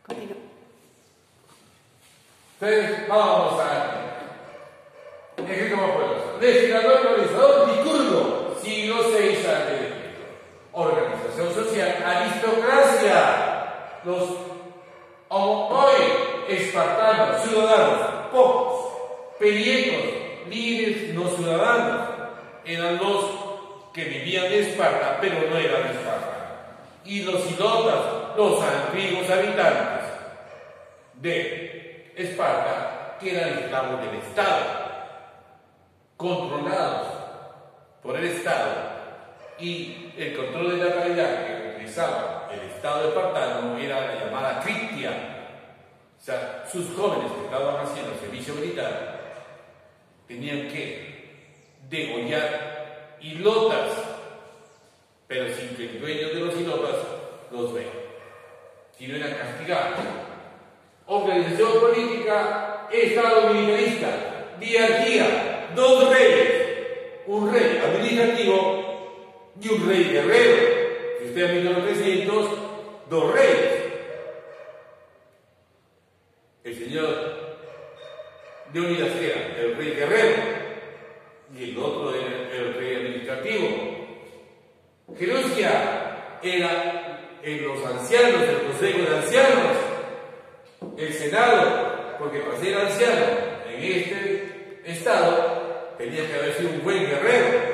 Continúa. Entonces, vamos a escrito por pueblos. Legislador y organizador, Licurgo, siglo VI a.C. Organización social, aristocracia. Los homoi, espartanos, ciudadanos, pocos, periecos, líderes no ciudadanos, eran los que vivían en Esparta, pero no eran de Esparta. Y los ilotas, los antiguos habitantes de Esparta, que eran esclavos del Estado, controlados por el Estado, y el control de la calidad que realizaba el Estado espartano era la llamada criptia. O sea, sus jóvenes que estaban haciendo servicio militar tenían que degollar ilotas, pero sin que el dueño de los ilotas los vea, y no eran castigados. Organización política, Estado militarista, diarquía, dos reyes, un rey administrativo y un rey guerrero. Si usted ha visto los 300, dos reyes. El señor Leónidas era el rey guerrero y el otro era el rey administrativo. Gerusia era los ancianos, el consejo de ancianos, el senado, porque para ser anciano en este estado tenía que haber sido un buen guerrero.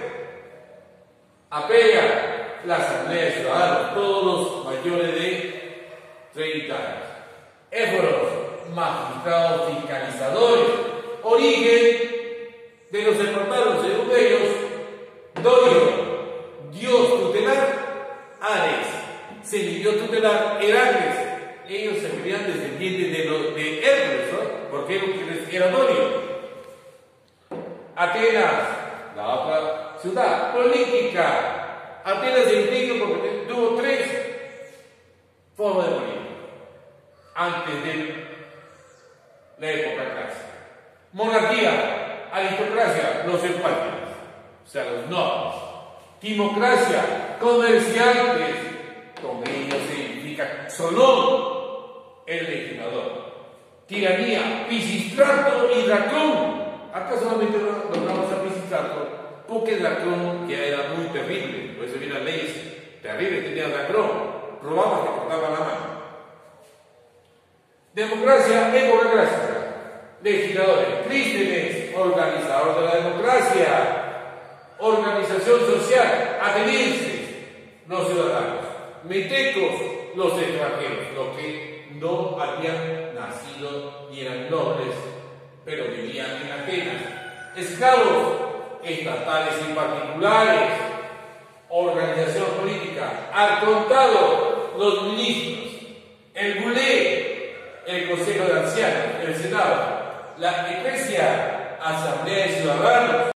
Apea, la asamblea de ciudadanos, todos los mayores de 30 años. Éforos, magistrados fiscalizadores. Origen de los espartanos, según ellos, Dorio, dios tutelar, Ares, semidios tutelar, Heracles. Ellos se creían descendientes de Hércules, ¿no? Porque era Dorio. Atenas, la otra ciudad política. Atenas se distingue porque tuvo tres formas de política antes de la época clásica: monarquía, aristocracia, los empáticos, o sea, los nobles; timocracia, comerciantes, con ellos se significa Solón, el legislador; tiranía, Pisistrato y Dracón. Acá solamente nombramos a Pisistrato porque Dracón ya era muy terrible, por eso había leyes terribles que tenía Dracón, robaba que cortaba la mano. Democracia, época clásica, legisladores; Clístenes, organizador de la democracia; organización social, atenienses, los ciudadanos; metecos, los extranjeros, los que no habían nacido ni eran nobles, pero vivían en Atenas; esclavos, estatales y particulares; organización política, al contado, los ministros; el bulé, el consejo de ancianos; el senado; la iglesia, asamblea de ciudadanos.